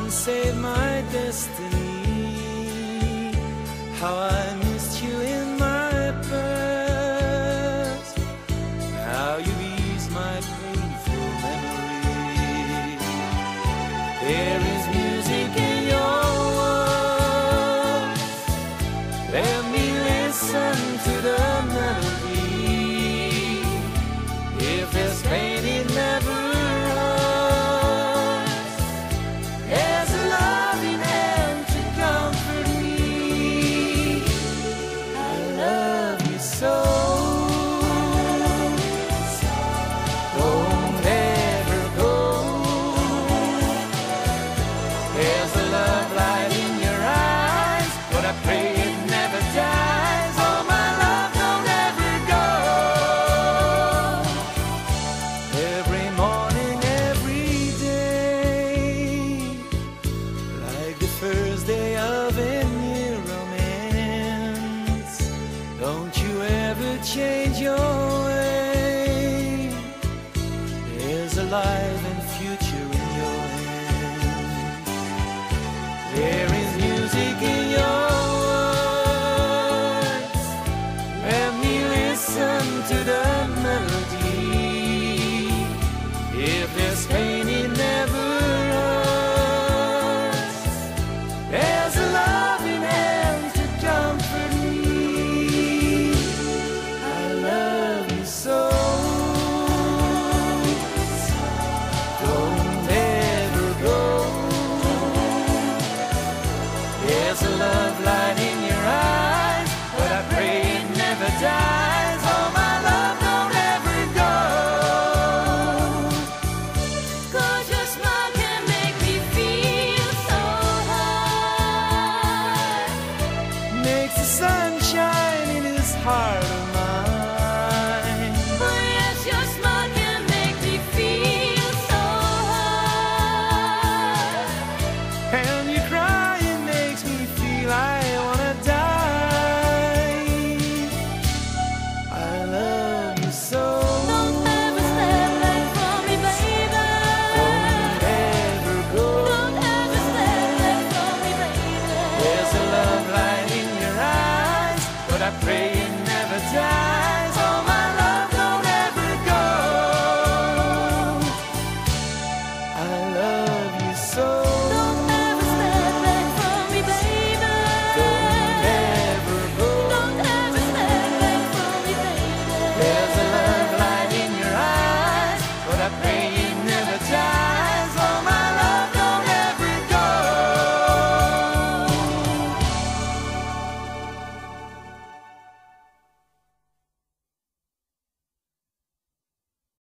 and save my destiny. How I missed you in my past. How you eased my painful memory. There is music in your words. Let me listen to the melody. If there's pain, it never hurts. There's a loving hand to comfort me. I love you so. Don't ever go. There's a love light in your eyes, but I pray it never dies. Oh, my love, don't ever go. Every morning, every day, like the first day of a new romance. Don't you ever change your way. There's a life and future in your hands. There is music in your words. Let me listen to the melody. If there's pain, it never hurts. There's a loving hand to comfort me. I love you so. Don't ever go. There's a love light in your eyes, but I pray it never dies. Oh, my love, don't ever go. 'Cause your smile can make me feel so high. Makes the sun shine in this heart of mine. Oh, yes, your smile can make me feel so high. And you crying makes me feel I wanna die. I love you so. Don't ever step back from me, baby. Don't ever go. Don't ever step back from me, baby. There's a love light in your eyes, but I pray it never dies. Oh, my love, don't ever go. I love